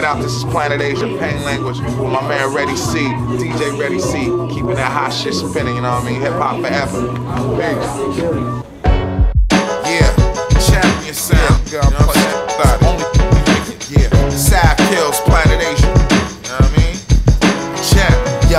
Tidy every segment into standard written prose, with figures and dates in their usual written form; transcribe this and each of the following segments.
out? This is Planet Asia Pain Language with my man Ready C, DJ Ready C, keeping that hot shit spinning, you know what I mean? Hip hop forever. Peace. Yeah, champion sound. You know what I'm saying? Yeah, Sav Kills, Planet Asia. You know what I mean? Champ.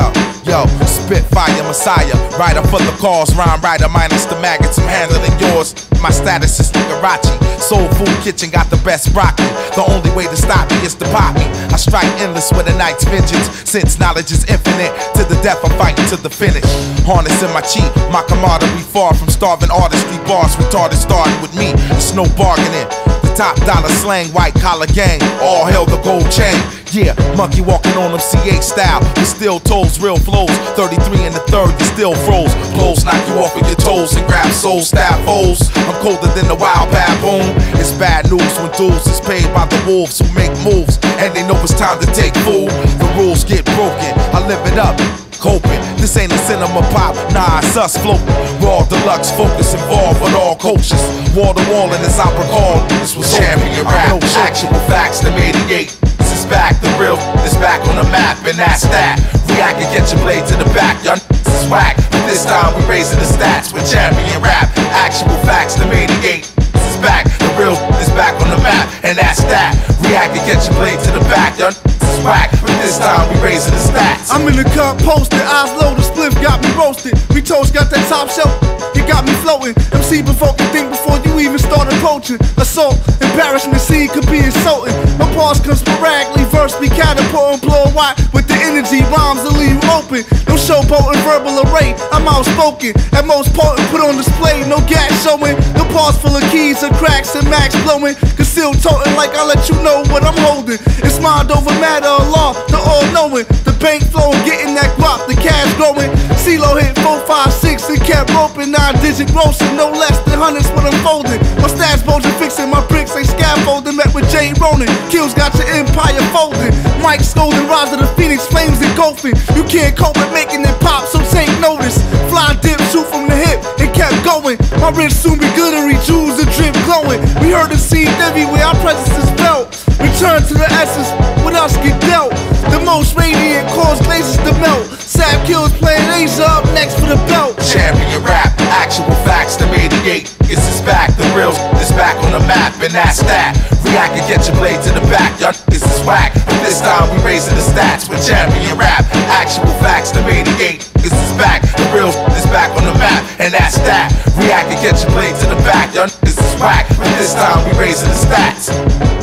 Yo, Spitfire Messiah, writer for the cause, rhyme writer minus the maggots, I'm handling yours. My status is Nigarachi, Soul Food Kitchen got the best broccoli. The only way to stop me is to pop me. I strike endless with a night's vengeance, since knowledge is infinite. To the death, I'm fighting to the finish. Harnessing my chi, my camaraderie far from starving artistry bars. Retarded starting with me, there's no bargaining. The top dollar slang, white collar gang, all hail the gold chain. Yeah, monkey walking on them CH style, with steel toes, real flows. 33 in the third, you still froze. Blows knock you off of your toes and grab soul stab foes. I'm colder than the wild baboon. It's bad news when dudes is paid by the wolves who make moves, and they know it's time to take food. The rules get broken, I live it up. Coping. This ain't a cinema pop, nah, it's us floating. Raw deluxe focus involved with all cultures. Wall to wall in this opera call. This was champion rap, actual facts to mediate. This is back, the real is back on the map, and that's that. React and get your blade to the back, y'all this is whack. But this time we raising the stats with champion rap, actual facts to mediate. This is back, the real is back on the map, and that's that. React and get your blade to the back, y'all this is whack. But this time we raising the stats. I'm in the cup posted, eyes low, the spliff got me roasted. We toast got that top shelf, it got me floating. MC provoke you think before you even start approaching. Assault, embarrassment, scene could be insulting. My pause comes sporadically, verse be catapulting, blow a watt with the energy, rhymes to leave you open. No showboating, verbal array, I'm outspoken. At most potent, put on display, no gas showing. No pause full of keys and cracks and max blowing. Concealed toting like I let you know what I'm holding. It's mind over matter of law, the all knowing. The bank flowing, getting that guap, the cash growing. CeeLo hit 4, 5, 6 and kept roping. 9-digit grossing, no less than hundreds when I'm folding. My stats bulging, fixing my bricks, ain't scaffolding. Met with Jay Ronan, Kills got your empire folding. Mike scolding, rise of the phoenix, flames engulfing. You can't cope with making it pop, so take notice. Fly dip, shoot from the hip, and kept going. My wrist soon be glittery, jewels and drip glowing. We heard the scene everywhere, our presence is felt. Return to the essence, with us get dealt. The most radiant cause lasers to melt. Sav Kills Planet Asia up next for the belt. Champion rap, actual facts to mediate. This is back, the real is back on the map, and that's that. React and get your blade to the back, y'all this is whack. But this time we raising the stats with champion rap, actual facts to mediate. This is back, the real is back on the map, and that's that. React and get your blade to the back, y'all this is whack. But this time we raising the stats.